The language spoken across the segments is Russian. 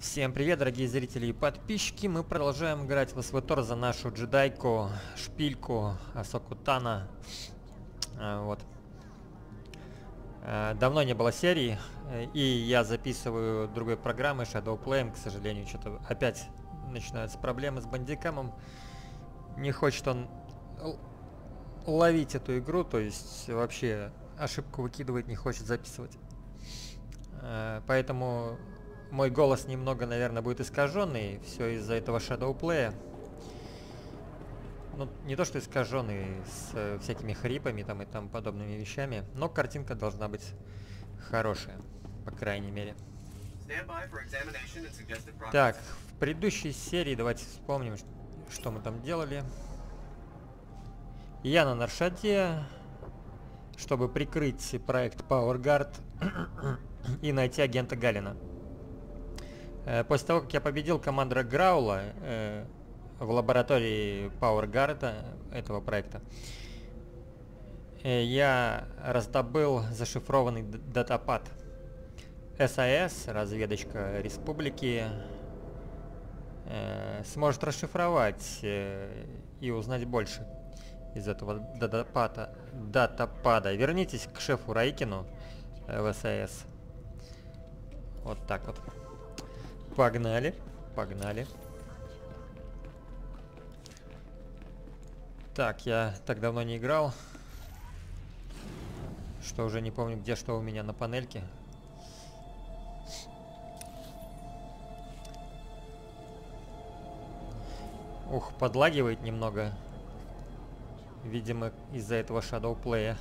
Всем привет, дорогие зрители и подписчики. Мы продолжаем играть в СВТОР за нашу джедайку, шпильку, Асоку Тано. Вот. Давно не было серии, и я записываю другой программы, Shadow Play. К сожалению, что-то опять начинаются проблемы с бандикамом. Не хочет он ловить эту игру, то есть вообще ошибку выкидывает, не хочет записывать. Поэтому мой голос немного, наверное, будет искаженный. Все из-за этого Shadow Play. Ну, не то, что искаженный, с всякими хрипами там и тому подобными вещами, но картинка должна быть хорошая, по крайней мере. Так, в предыдущей серии давайте вспомним, что мы там делали. Я на Наршаде, чтобы прикрыть проект PowerGuard и найти агента Галина. После того, как я победил командора Граула в лаборатории PowerGuard этого проекта, я раздобыл зашифрованный датапад. САС, разведочка республики, сможет расшифровать и узнать больше из этого датапада. Вернитесь к шефу Райкину в САС. Вот так вот. Погнали, погнали. Так, я так давно не играл, что уже не помню, где что у меня на панельке. Ух, подлагивает немного. Видимо, из-за этого Shadow Play.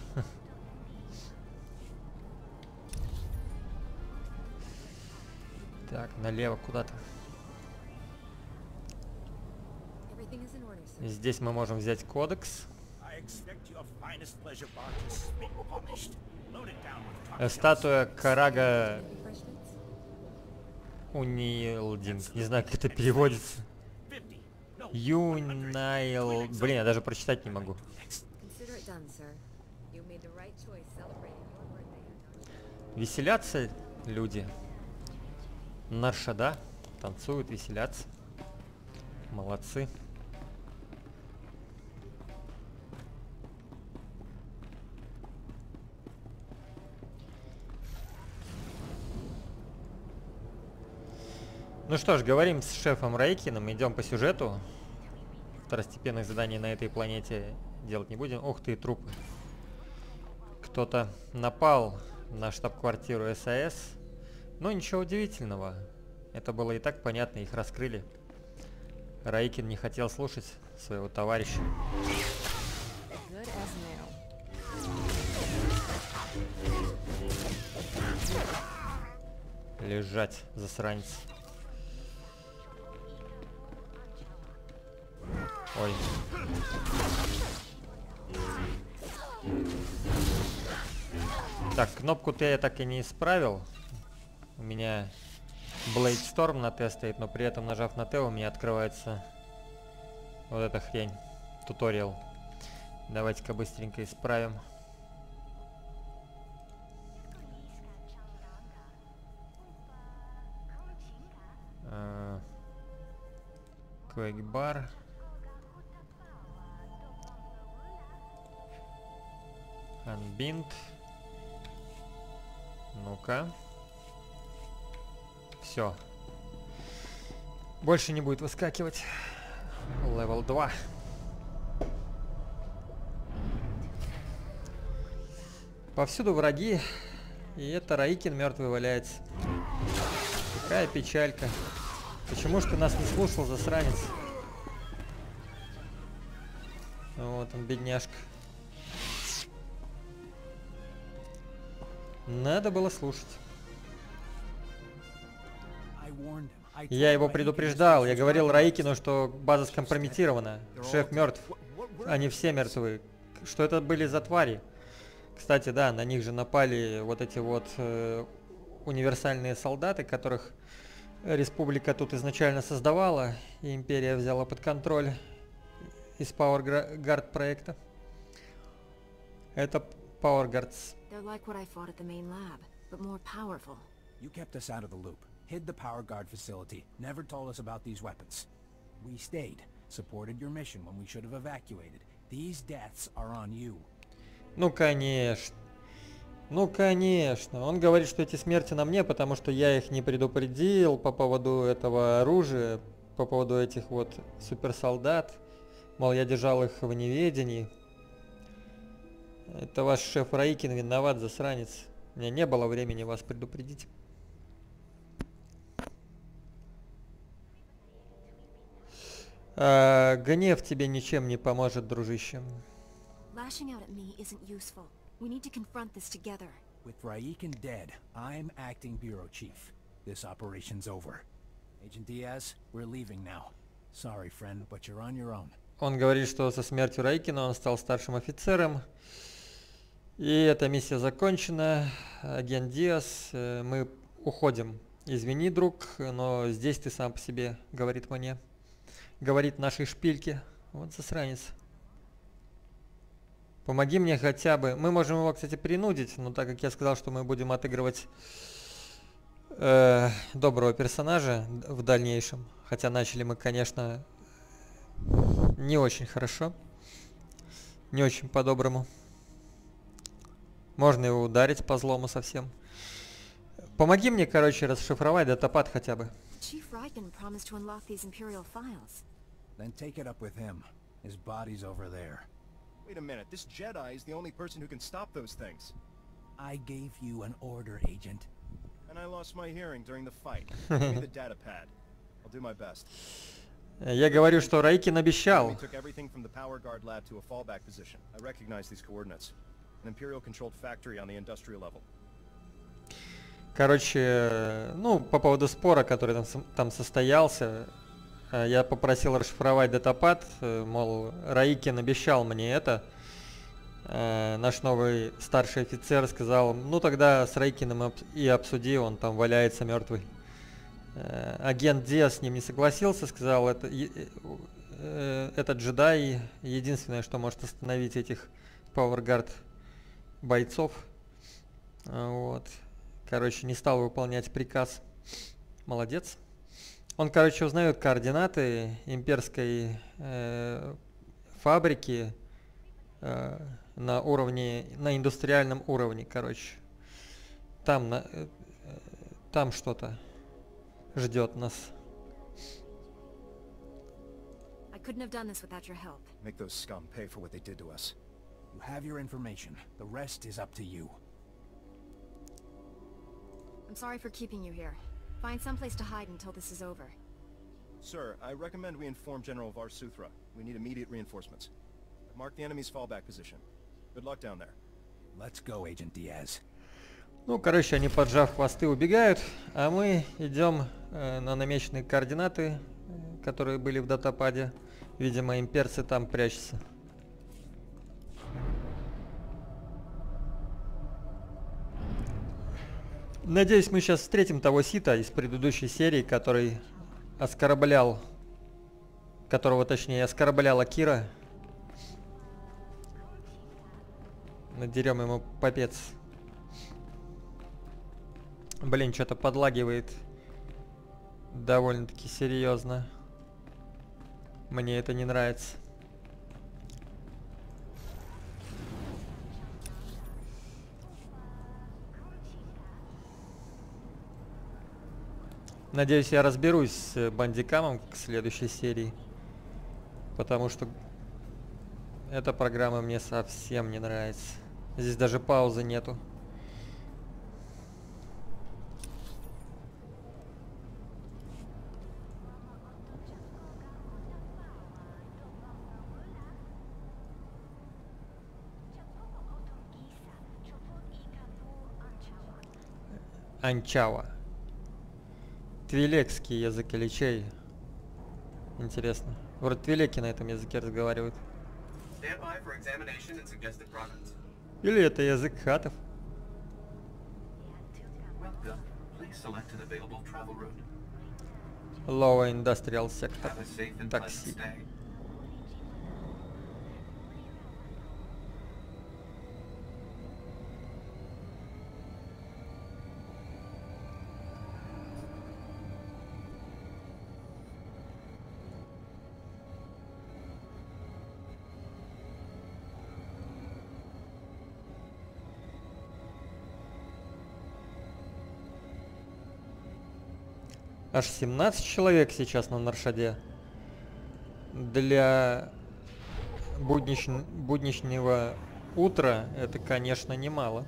Так, налево куда-то. Здесь мы можем взять кодекс. Статуя Карага Унилдинг. Не знаю, как это переводится. Юнайл... Блин, я даже прочитать не могу. Веселятся люди. Наршада. Танцуют, веселятся. Молодцы. Ну что ж, говорим с шефом Райкиным, идем по сюжету. Второстепенных заданий на этой планете делать не будем. Ух ты, трупы. Кто-то напал на штаб-квартиру САС. Но ничего удивительного. Это было и так понятно, их раскрыли. Райкин не хотел слушать своего товарища. Лежать, засранец. Ой. Так, кнопку Т я так и не исправил. У меня Blade Storm на Т стоит, но при этом, нажав на Т, у меня открывается вот эта хрень. Туториал. Давайте-ка быстренько исправим. Квейкбар. Unbind. Ну-ка. Все. Больше не будет выскакивать. Левел 2. Повсюду враги. И это Райкин мертвый валяется. Какая печалька. Почему ж ты нас не слушал, засранец? Вот он, бедняжка. Надо было слушать. Я его предупреждал. Я говорил Райкину, что база скомпрометирована. Шеф мертв. Они все мертвы. Что это были за твари? Кстати, да, на них же напали вот эти вот универсальные солдаты, которых республика тут изначально создавала, и империя взяла под контроль из PowerGuard проекта. Это PowerGuards. They're like what I fought at the main lab, but more powerful. You kept us out of the loop. hid the power guard facility, never told us about these weapons. We stayed, supported your mission when we should have evacuated. These deaths are on you. Ну, конечно. Ну, конечно. Он говорит, что эти смерти на мне, потому что я их не предупредил по поводу этого оружия, по поводу этих вот суперсолдат. Мол, я держал их в неведении. Это ваш шеф Раикин виноват, засранец. У меня не было времени вас предупредить. Гнев тебе ничем не поможет, дружище. Lashing out at me isn't useful. We need to confront this together. With Raikin dead, I'm acting bureau chief. This operation's over. Agent Diaz, we're leaving now. Sorry, friend, but you're on your own. Он говорит, что со смертью Райкина он стал старшим офицером. И эта миссия закончена. Агент Диас, мы уходим. Извини, друг, но здесь ты сам по себе, говорит мне. Говорит нашей шпильке. Вот засранец. Помоги мне хотя бы. Мы можем его, кстати, принудить, но так как я сказал, что мы будем отыгрывать доброго персонажа в дальнейшем. Хотя начали мы, конечно, не очень хорошо. Не очень по-доброму. Можно его ударить по злому совсем. Помоги мне, короче, расшифровать датапад хотя бы. Chief Raikin promised to unlock these Imperial files. Then take it up with him. His body's over there. Wait a minute, this Jedi is the only person who can stop those things. I gave you an order, Agent. And I lost my hearing during the fight. Give me the data pad. I'll do my best. Я говорю, что Райкин обещал. We took everything from the power guard lab to a fallback position. I recognize these coordinates. An Imperial-controlled factory on the industrial level. Короче, ну, по поводу спора, который там состоялся, я попросил расшифровать датапад, мол, Раикин обещал мне это. Наш новый старший офицер сказал, ну тогда с Раикиным и обсуди, он там валяется мертвый. Агент Диас с ним не согласился, сказал, этот джедай единственное, что может остановить этих PowerGuard бойцов. Вот. Короче, не стал выполнять приказ. Молодец. Он, короче, узнает координаты имперской фабрики на уровне, на индустриальном уровне, короче. Там что-то ждет нас. I couldn't have done this without your help. Make those scum pay for what they did to us. You have your information. The rest is up to you. I'm sorry for keeping you here. Find someplace to hide until this is over. Sir, I recommend we inform General Varsuthra. We need immediate reinforcements. I've marked the enemy's fallback position. Good luck down there. Let's go, Agent Diaz. Ну, короче, они, поджав хвосты, убегают, а мы идем на намеченные координаты, которые были в датападе. Видимо, имперцы там прячутся. Надеюсь, мы сейчас встретим того Сита из предыдущей серии, который оскорблял, которого, точнее, оскорбляла Кира. Надерем ему попец. Блин, что-то подлагивает довольно-таки серьезно. Мне это не нравится. Надеюсь, я разберусь с Бандикамом к следующей серии. Потому что эта программа мне совсем не нравится. Здесь даже паузы нету. Анчава. Твилекский язык или чей? Интересно. Вроде твилеки на этом языке разговаривают. Или это язык хатов? Low Industrial Sector. Такси. Аж 17 человек сейчас на Наршаде. Для будничного утра это, конечно, немало.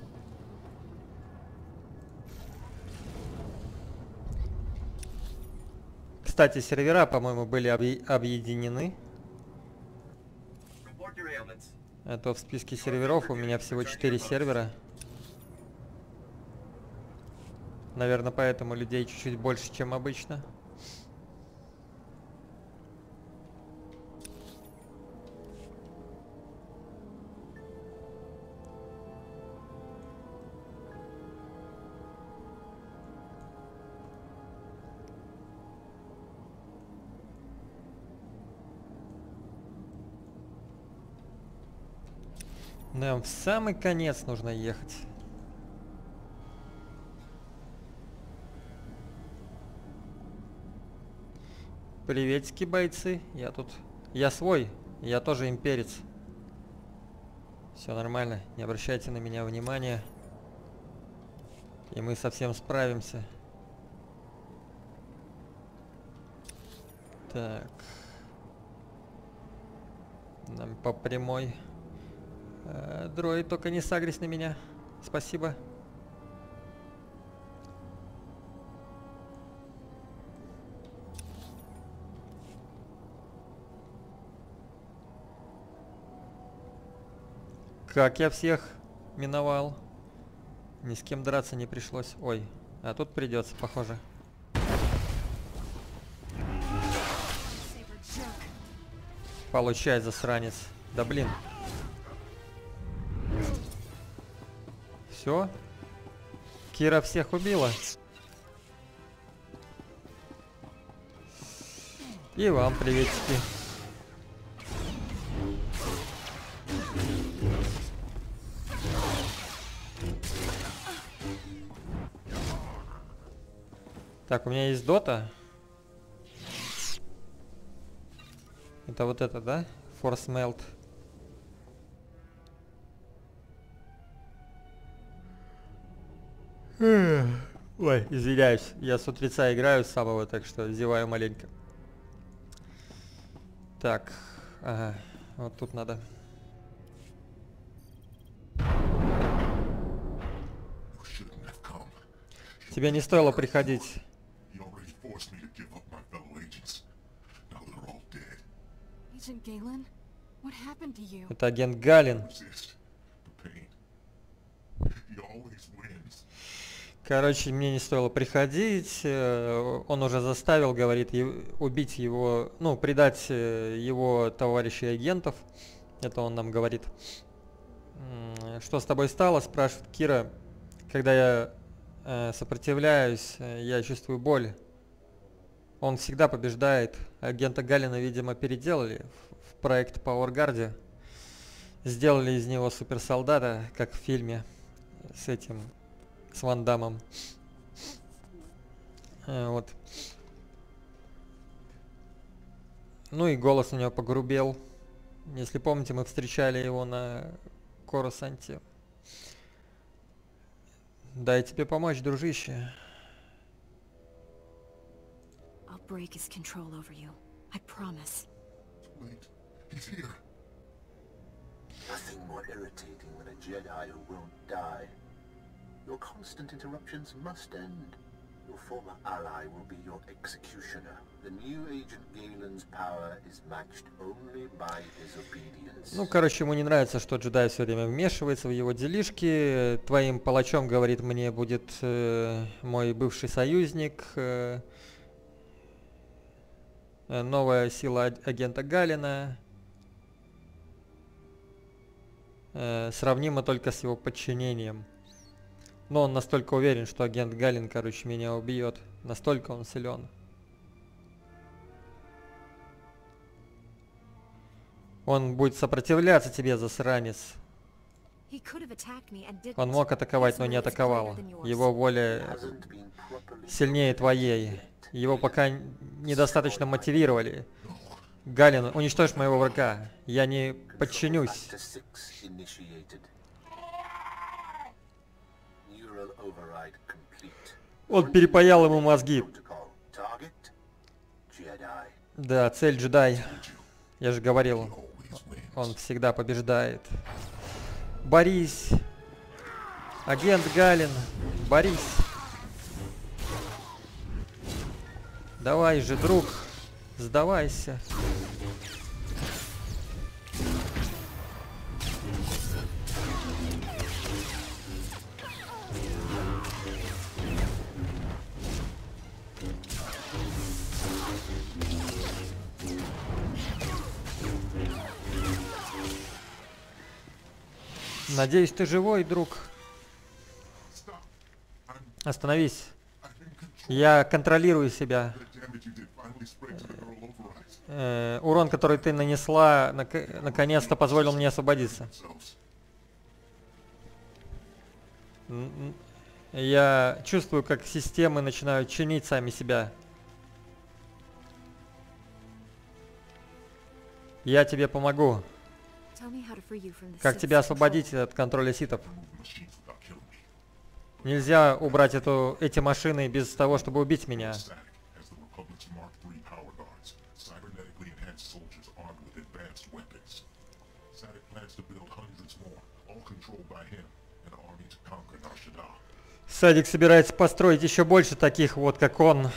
Кстати, сервера, по-моему, были объединены. А то в списке серверов у меня всего 4 сервера. Наверное, поэтому людей чуть-чуть больше, чем обычно. Нам в самый конец нужно ехать. Приветики, бойцы. Я свой. Я тоже имперец. Все нормально. Не обращайте на меня внимания. И мы совсем справимся. Так. Нам по прямой. Дроид, только не сагрись на меня. Спасибо. Как я всех миновал. Ни с кем драться не пришлось. Ой, а тут придется, похоже. Получай, засранец. Да блин. Все. Кира всех убила. И вам приветики. Так, у меня есть дота. Это вот это, да? Force Melt. Ой, извиняюсь. Я с утреца играю с самого, так что зеваю маленько. Так, ага, вот тут надо. Тебе не стоило приходить. Это агент Галин. Короче, мне не стоило приходить. Он уже заставил, говорит, убить его, ну, предать его товарищей агентов. Это он нам говорит. Что с тобой стало? Спрашивает Кира. Когда я сопротивляюсь, я чувствую боль. Он всегда побеждает. Агента Галина, видимо, переделали в проект Power Guard. Сделали из него суперсолдата, как в фильме с этим, с Ван Даммом. Вот. Ну и голос у него погрубел. Если помните, мы встречали его на Корусанте. Дай тебе помочь, дружище. I'll break his control over you. I promise. Wait, he's here. Nothing more irritating than a Jedi who won't die. Your constant interruptions must end. Your former ally will be your executioner. The new Agent Galen's power is matched only by his obedience. Ну, короче, ему не нравится, что джедай все время вмешивается в его делишки. Твоим палачом, говорит, мне будет мой бывший союзник. Новая сила агента Галина. Сравнимо только с его подчинением. Но он настолько уверен, что агент Галин, короче, меня убьет. Настолько он силен. Он будет сопротивляться тебе, засранец. Он мог атаковать, но не атаковал. Его воля сильнее твоей. Его пока недостаточно мотивировали. Галин, уничтожь моего врага. Я не подчинюсь. Он перепаял ему мозги. Да, цель джедай. Я же говорил, он всегда побеждает. Борись! Агент Галин, борись! Давай же, друг, сдавайся. Надеюсь, ты живой, друг. Остановись. Я контролирую себя. Урон, который ты нанесла, наконец-то позволил мне освободиться. Я чувствую, как системы начинают чинить сами себя. Я тебе помогу. Как тебя освободить от контроля ситов? Нельзя убрать эти машины без того, чтобы убить меня. Садик собирается построить еще больше таких вот, как он,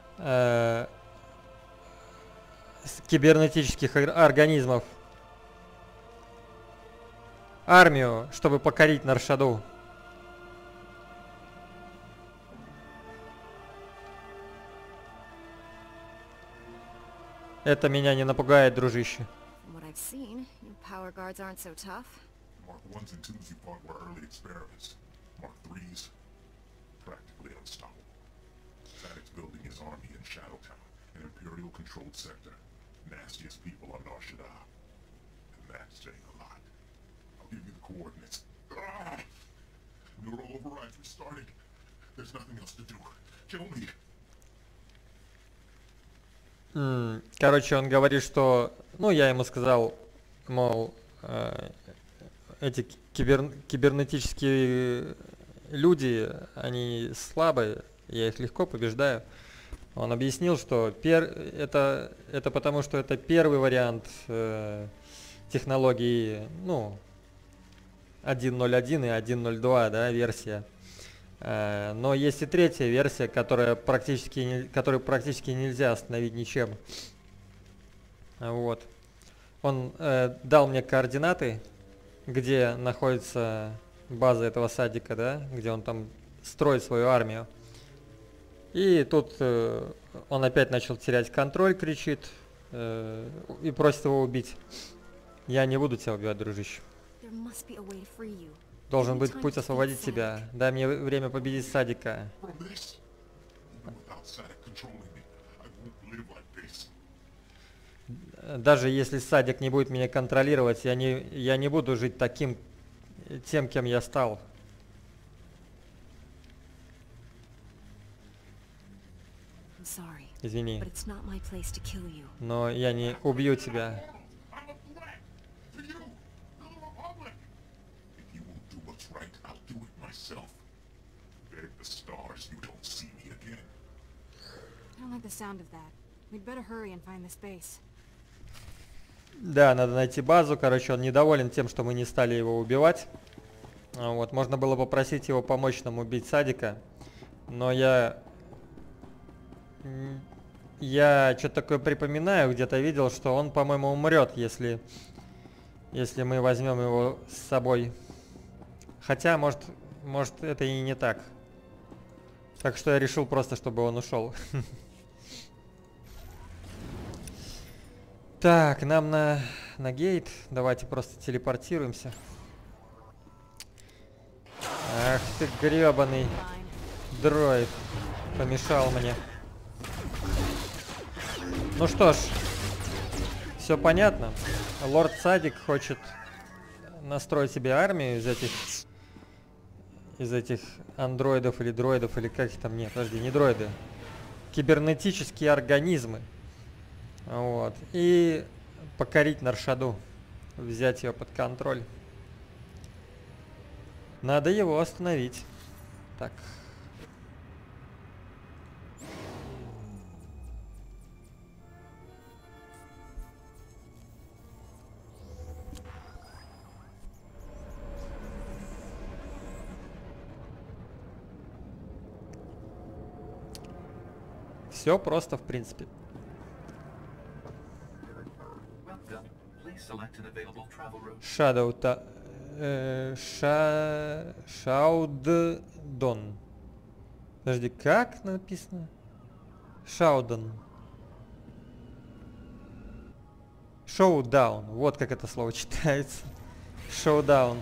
кибернетических организмов. Армию, чтобы покорить Наршаду. Это меня не напугает, дружище. Короче, он говорит, что... Ну, я ему сказал, мол, эти кибернетические люди, они слабые, я их легко побеждаю. Он объяснил, что это потому, что это первый вариант технологии, ну, 1.0.1 и 1.0.2, да, версия. Но есть и третья версия, которую практически нельзя остановить ничем. Вот. Он дал мне координаты, где находится база этого садика, да, где он там строит свою армию. И тут он опять начал терять контроль, кричит, и просит его убить. Я не буду тебя убивать, дружище. Должен быть путь освободить тебя. Дай мне время победить Садика. Даже если Садик не будет меня контролировать, я не буду жить тем, кем я стал. Извини, но я не убью тебя. Да, надо найти базу. Короче, он недоволен тем, что мы не стали его убивать. Вот, можно было попросить его помочь нам убить Садика. Но я что-то такое припоминаю, где-то видел, что он, по-моему, умрет, если мы возьмем его с собой. Хотя, может это и не так. Так что я решил просто, чтобы он ушел. Так, нам на гейт. Давайте просто телепортируемся. Ах ты гребаный дроид. Помешал мне. Ну что ж, все понятно. Лорд Садик хочет настроить себе армию из этих андроидов или дроидов, или как их там, нет, подожди, не дроиды. Кибернетические организмы. Вот. И покорить Наршаду. Взять ее под контроль. Надо его остановить. Так. Все просто, в принципе. Шауддон. Подожди, как написано? Шаудон. Шоудаун. Вот как это слово читается. Шоудаун.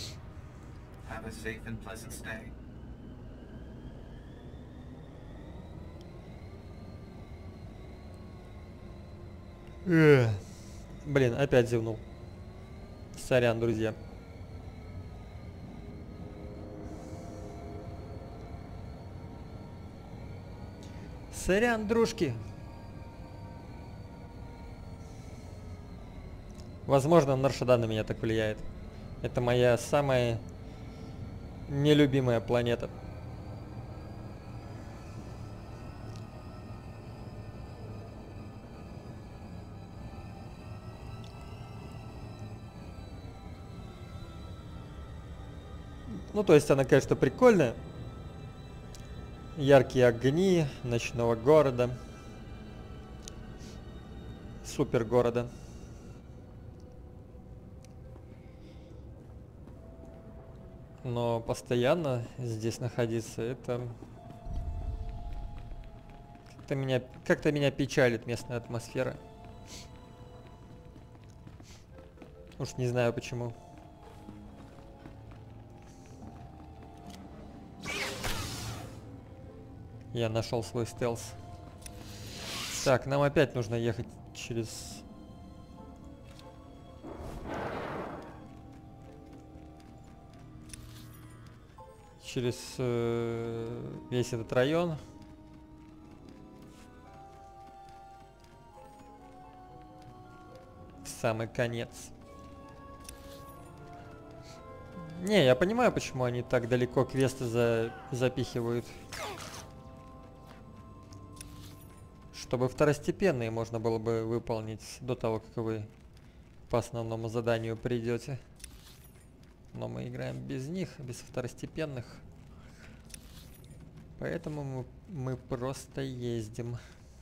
Блин, опять зевнул. Сорян, друзья. Сорян, дружки. Возможно, Наршада на меня так влияет. Это моя самая нелюбимая планета. Ну, то есть она, конечно, прикольная. Яркие огни ночного города. Супер города. Но постоянно здесь находиться, это как-то меня печалит местная атмосфера. Уж не знаю почему. Я нашел свой стелс. Так, нам опять нужно ехать через... весь этот район. В самый конец. Не, я понимаю, почему они так далеко квесты запихивают. Чтобы второстепенные можно было бы выполнить до того, как вы по основному заданию придете. Но мы играем без них, без второстепенных. Поэтому мы просто ездим.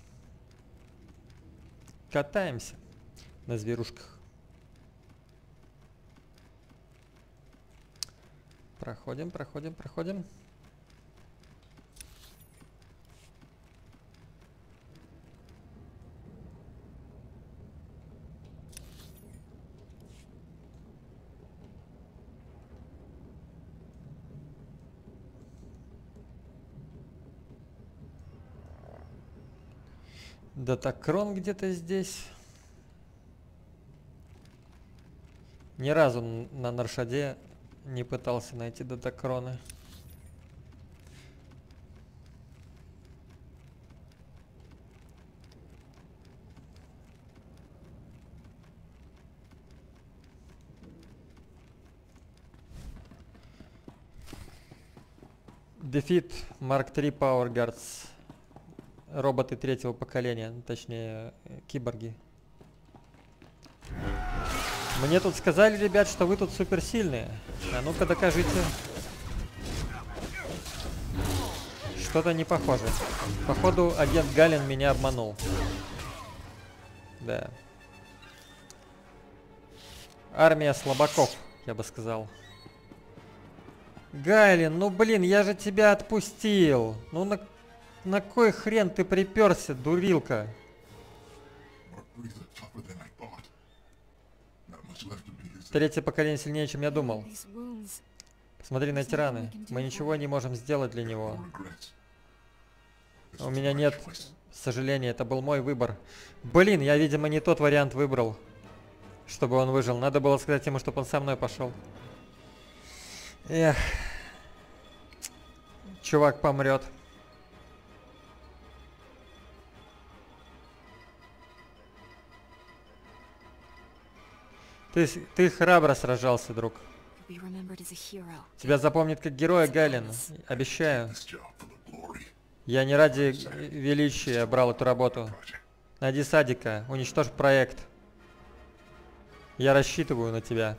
Катаемся на зверушках. Проходим, проходим, проходим. Датакрон где-то здесь. Ни разу на Наршаде не пытался найти датакроны. Defeat Mark III Power Guards. Роботы третьего поколения, точнее, киборги. Мне тут сказали, ребят, что вы тут суперсильные. А ну-ка докажите. Что-то не похоже. Походу, агент Галин меня обманул. Да. Армия слабаков, я бы сказал. Галин, ну блин, я же тебя отпустил. Ну на кой хрен ты приперся, дурилка? Третье поколение сильнее, чем я думал. Посмотри на эти раны. Мы ничего не можем сделать для него. У меня нет сожаления, это был мой выбор. Блин, я, видимо, не тот вариант выбрал, чтобы он выжил. Надо было сказать ему, чтобы он со мной пошел. Эх. Чувак помрет. Ты храбро сражался, друг. Тебя запомнит как героя, Галин. Обещаю. Я не ради величия брал эту работу. Найди Садика, уничтожь проект. Я рассчитываю на тебя.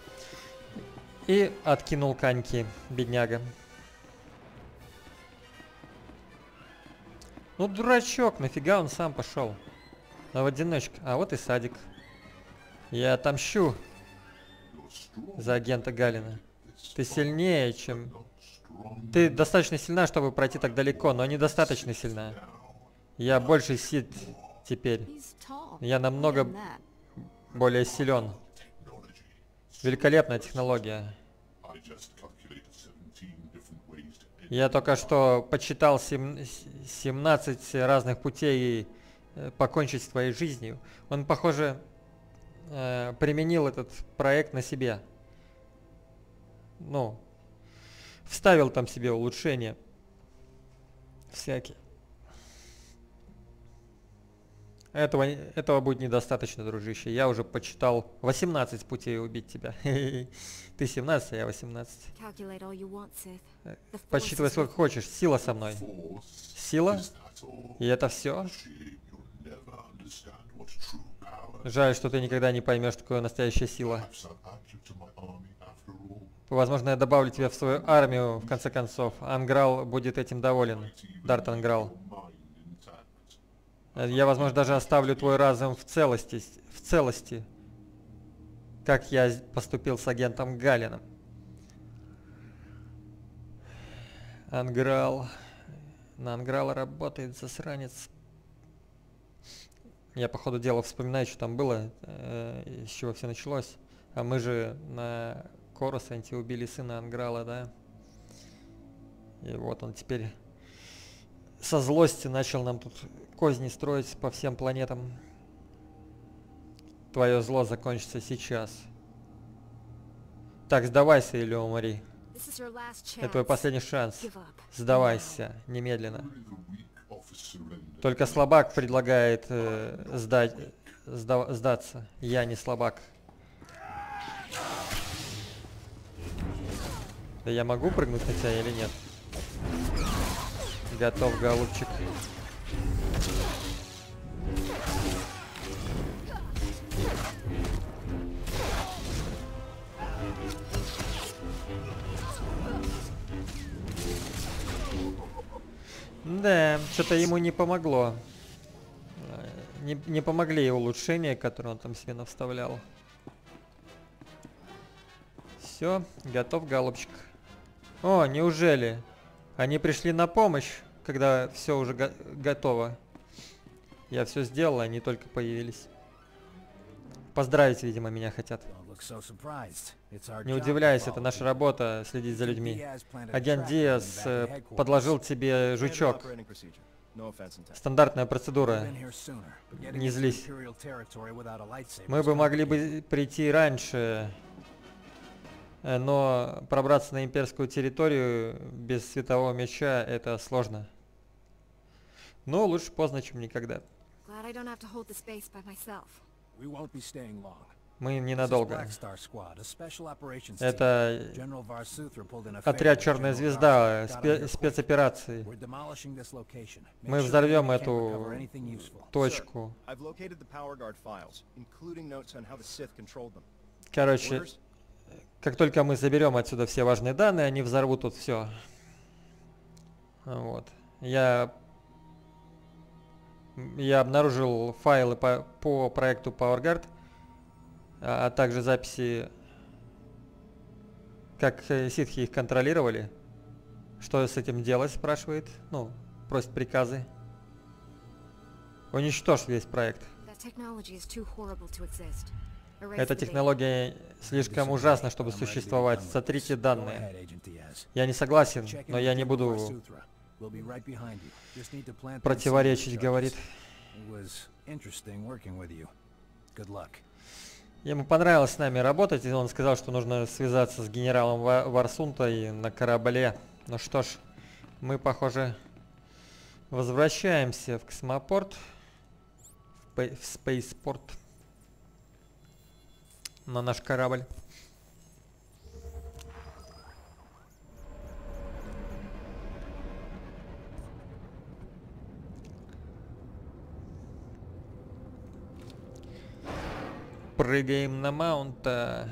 И откинул коньки, бедняга. Ну, дурачок, нафига он сам пошел? Но в одиночку. А вот и садик. Я отомщу за агента Галина. Ты сильнее, чем... Ты достаточно сильна, чтобы пройти так далеко, но недостаточно сильна. Я больше Сид теперь. He's tall. Я намного Damn that. более силен. Великолепная технология. Я только что почитал 17 разных путей покончить с твоей жизнью. Он, похоже, применил этот проект на себе. Ну, вставил там себе улучшения всякие. Этого будет недостаточно, дружище. Я уже почитал 18 путей убить тебя. Ты 17, а я 18. Calculate all you want, Sith. The Force Подсчитывай is сколько with me. хочешь. Сила со мной. Сила? И это все? Жаль, что ты никогда не поймешь, что такое настоящая сила. Возможно, я добавлю тебя в свою армию, в конце концов. Анграл будет этим доволен. Дарт Анграл. Я, возможно, даже оставлю твой разум в целости, как я поступил с агентом Галином. Анграл. На Анграла работает засранец. Я, по ходу дела, вспоминаю, что там было, с чего все началось. А мы же на Корусанте убили сына Анграла, да? И вот он теперь со злости начал нам тут козни строить по всем планетам. Твое зло закончится сейчас. Так, сдавайся или умри. This is your last Это твой chance. последний шанс. Give up. Сдавайся немедленно. Только слабак предлагает сдаться. Я не слабак. Да я могу прыгнуть на тебя или нет? Готов, голубчик. Да, что-то ему не помогло. Не помогли улучшения, которые он там себе навставлял. Все, готов, голубчик. О, неужели? Они пришли на помощь, когда все уже готово. Я все сделал, они только появились. Поздравить, видимо, меня хотят. Don't look so surprised. It's our Не job to удивляйся, это follow наша people. работа следить за людьми. Diaz planted a Агент trap Диас in the back of headquarters. подложил тебе Standard жучок. operating procedure. No offense intended. Стандартная We've процедура. been here sooner, but getting Не into злись. Imperial territory without a lightsaber Мы is бы могли complicated. бы прийти раньше, но пробраться на имперскую территорию без светового меча это сложно. Но лучше поздно, чем никогда. Glad I don't have to hold this base by myself. We won't be staying long. Мы This is ненадолго. Black Star Squad, a special operations team. Это General Var-Suthra pulled in a отряд favor Черная to General Звезда, Garth. Got him here quick. спецоперации. We're demolishing this location. Make Мы sure взорвем we can't эту recover anything useful. точку. I've located the Power Guard files, including notes on how the Sith controlled them. Короче, Orders? как только мы заберем отсюда все важные данные, они взорвут тут все. Вот. Я обнаружил файлы по проекту PowerGuard, а также записи, как ситхи их контролировали. Что с этим делать, спрашивает. Ну, просит приказы. Уничтожь весь проект. That technology is too horrible to exist. Erase Эта the data. технология слишком ужасна, чтобы существовать. Сотрите данные. Go ahead, Agent Diaz. Я не согласен, Check in но with я не General буду Var-Suthra. We'll be right behind you. Just need to plant those противоречить, seeds. говорит. It was interesting working with you. Good luck. Ему понравилось с нами работать, и он сказал, что нужно связаться с генералом Варсунтой на корабле. Ну что ж, мы, похоже, возвращаемся в космопорт, в спейспорт, на наш корабль. Прыгаем на маунта.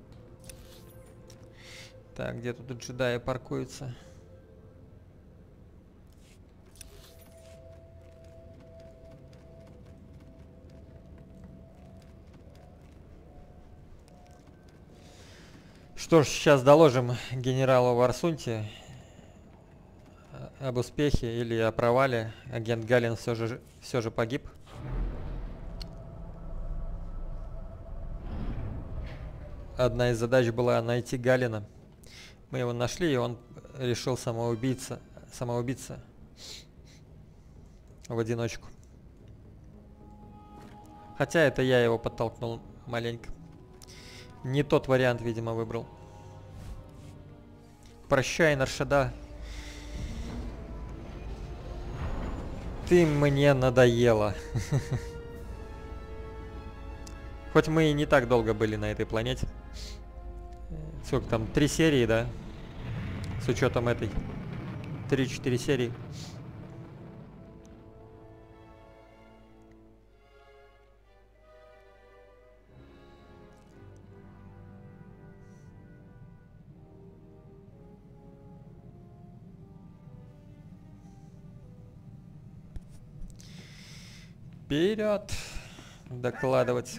Так, где тут джедаи паркуются? Что ж, сейчас доложим генералу Варсунте об успехе или о провале. Агент Галин все же погиб. Одна из задач была найти Галина. Мы его нашли, и он решил самоубиться в одиночку. Хотя это я его подтолкнул маленько. Не тот вариант, видимо, выбрал. Прощай, Наршада. Ты мне надоела. Хоть мы и не так долго были на этой планете. Сколько там? 3 серии, да? С учетом этой. 3-4 серии. Вперед! Докладывать.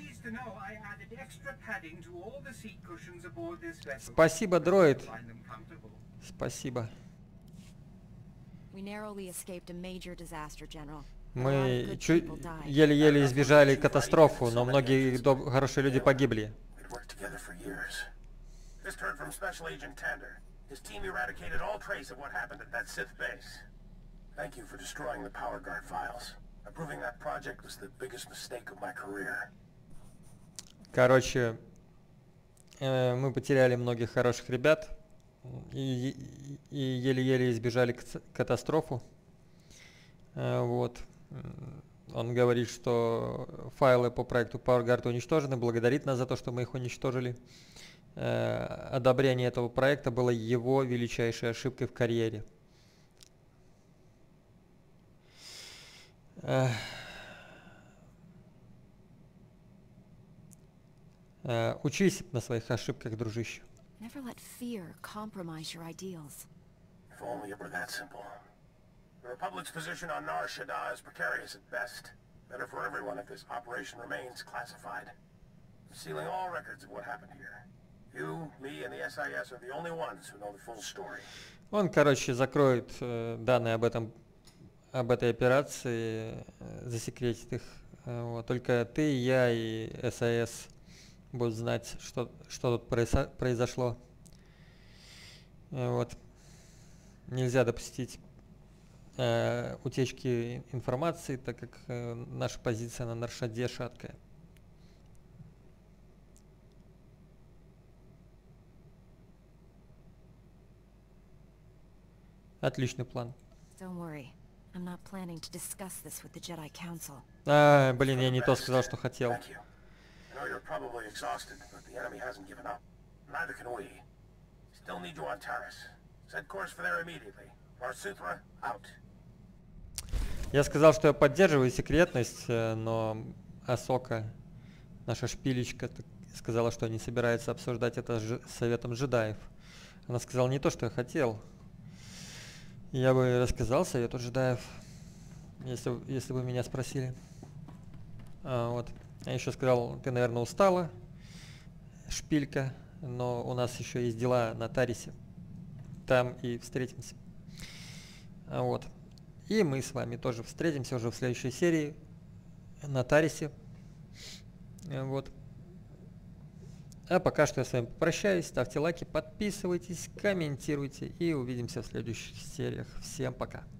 Спасибо, дроид. Спасибо. Мы еле-еле избежали катастрофу, но многие хорошие люди погибли. Короче, мы потеряли многих хороших ребят и еле-еле избежали катастрофу. Вот. Он говорит, что файлы по проекту PowerGuard уничтожены, благодарит нас за то, что мы их уничтожили. Одобрение этого проекта было его величайшей ошибкой в карьере. Учись на своих ошибках, дружище. Never let fear compromise your ideals. If only it were that simple. The Republic's position on Nar Shaddaa is precarious at best. Better for everyone if this operation remains classified. I'm sealing all records of what happened here. You, me, and the SIS are the only ones who know the full story. Он, короче, закроет данные об этой операции, засекретит их. Вот. Только ты, я и САС будут знать, что тут произошло. Вот. Нельзя допустить утечки информации, так как наша позиция на Наршаде шаткая. Отличный план. Блин, я не то сказал, что хотел. Я сказал, что я поддерживаю секретность, но Асока, наша шпилечка, сказала, что не собирается обсуждать это с советом джедаев. Она сказала не то, что я хотел. Я бы рассказал совету джедаев, если бы меня спросили. Вот. Я еще сказал, ты, наверное, устала, шпилька, но у нас еще есть дела на Тарисе. Там и встретимся. Вот. И мы с вами тоже встретимся уже в следующей серии на Тарисе. Вот. А пока что я с вами попрощаюсь. Ставьте лайки, подписывайтесь, комментируйте и увидимся в следующих сериях. Всем пока.